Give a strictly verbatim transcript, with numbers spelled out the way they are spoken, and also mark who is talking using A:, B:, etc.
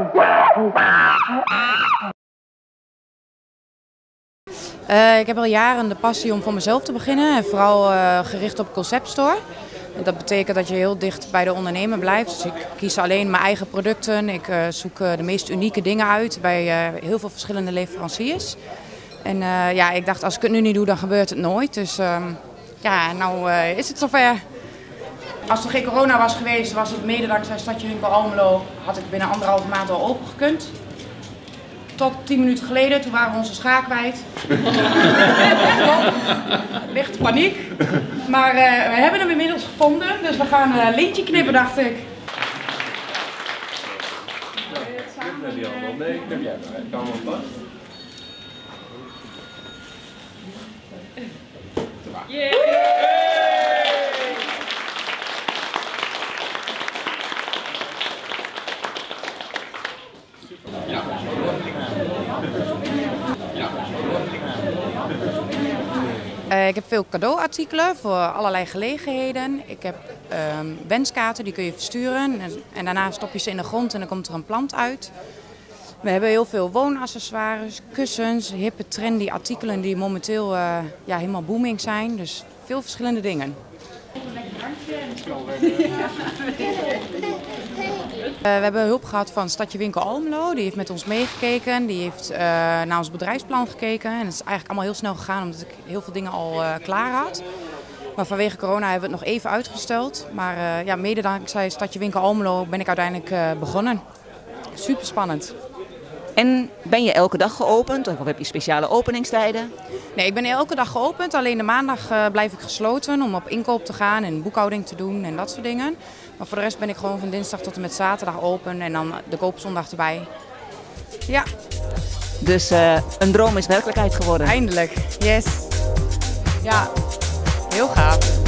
A: Uh, ik heb al jaren de passie om voor mezelf te beginnen en vooral uh, gericht op conceptstore. Dat betekent dat je heel dicht bij de ondernemer blijft. Dus ik kies alleen mijn eigen producten. Ik uh, zoek uh, de meest unieke dingen uit bij uh, heel veel verschillende leveranciers. En uh, ja, ik dacht, als ik het nu niet doe, dan gebeurt het nooit. Dus uh, ja, nou uh, is het zover. Als er geen corona was geweest, was het mede dankzij Stadje Winkel Almelo, had ik binnen anderhalve maand al open gekund. Tot tien minuten geleden, toen waren we onze schaar kwijt. Lichte paniek. Maar uh, we hebben hem inmiddels gevonden, dus we gaan een uh, lintje knippen, dacht ik. Nee, ik heb jij maar. Ik kan wel vast. Uh, ik heb veel cadeauartikelen voor allerlei gelegenheden. Ik heb uh, wenskaarten, die kun je versturen en, en daarna stop je ze in de grond en dan komt er een plant uit. We hebben heel veel woonaccessoires, kussens, hippe trendy artikelen die momenteel uh, ja, helemaal booming zijn. Dus veel verschillende dingen. Uh, we hebben hulp gehad van Stadje Winkel Almelo, die heeft met ons meegekeken, die heeft uh, naar ons bedrijfsplan gekeken. En het is eigenlijk allemaal heel snel gegaan omdat ik heel veel dingen al uh, klaar had. Maar vanwege corona hebben we het nog even uitgesteld. Maar uh, ja, mede dankzij Stadje Winkel Almelo ben ik uiteindelijk uh, begonnen. Super spannend.
B: En ben je elke dag geopend of heb je speciale openingstijden?
A: Nee, ik ben elke dag geopend. Alleen de maandag uh, blijf ik gesloten om op inkoop te gaan en boekhouding te doen en dat soort dingen. Maar voor de rest ben ik gewoon van dinsdag tot en met zaterdag open en dan de koopzondag erbij. Ja.
B: Dus uh, een droom is werkelijkheid geworden.
A: Eindelijk, yes. Ja, heel gaaf.